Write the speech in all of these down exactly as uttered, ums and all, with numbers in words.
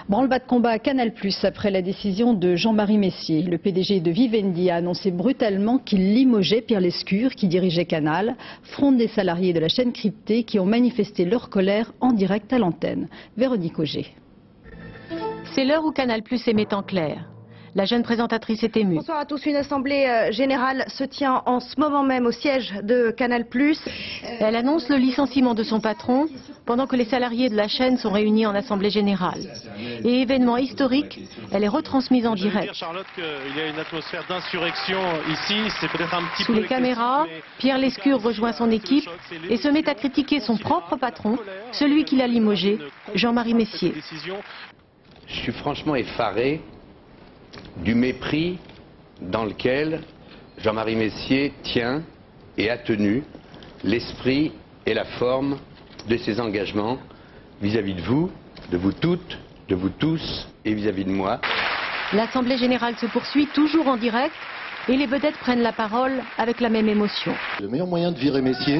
Branle-bas de combat à Canal plus, après la décision de Jean-Marie Messier. Le P D G de Vivendi a annoncé brutalement qu'il limogeait Pierre Lescure, qui dirigeait Canal, fronde des salariés de la chaîne cryptée qui ont manifesté leur colère en direct à l'antenne. Véronique Auger. C'est l'heure où Canal plus émet en clair. La jeune présentatrice est émue. Bonsoir à tous. Une assemblée générale se tient en ce moment même au siège de Canal plus. Elle annonce le licenciement de son patron pendant que les salariés de la chaîne sont réunis en assemblée générale. Et événement historique, elle est retransmise en direct. Charlotte, qu'il y a une atmosphère d'insurrection ici, c'est peut-être un petit Sous peu les caméras, Pierre Lescure rejoint son équipe et se met à critiquer son propre patron, celui qui l'a limogé, Jean-Marie Messier. Je suis franchement effaré du mépris dans lequel Jean-Marie Messier tient et a tenu l'esprit et la forme de ses engagements vis-à-vis de vous, de vous toutes, de vous tous et vis-à-vis de moi. L'Assemblée générale se poursuit toujours en direct et les vedettes prennent la parole avec la même émotion. Le meilleur moyen de virer Messier,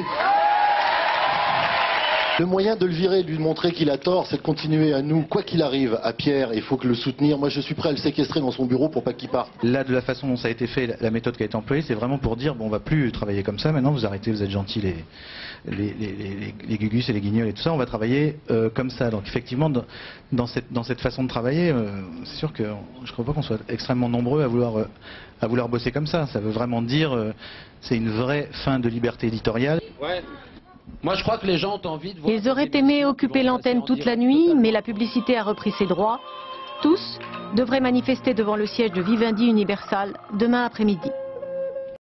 le moyen de le virer, de lui montrer qu'il a tort, c'est de continuer à nous, quoi qu'il arrive, à Pierre, il faut que le soutenir. Moi je suis prêt à le séquestrer dans son bureau pour pas qu'il parte. Là, de la façon dont ça a été fait, la méthode qui a été employée, c'est vraiment pour dire, bon, on va plus travailler comme ça, maintenant vous arrêtez, vous êtes gentils les, les, les, les, les gugus et les guignols et tout ça, on va travailler euh, comme ça. Donc effectivement, dans, dans, cette, dans cette façon de travailler, euh, c'est sûr que je ne crois pas qu'on soit extrêmement nombreux à vouloir, euh, à vouloir bosser comme ça. Ça veut vraiment dire, euh, c'est une vraie fin de liberté éditoriale. Ouais. Moi, je crois que les gens ont envie de voir... Ils auraient aimé occuper l'antenne toute la nuit, mais la publicité a repris ses droits. Tous devraient manifester devant le siège de Vivendi Universal demain après-midi.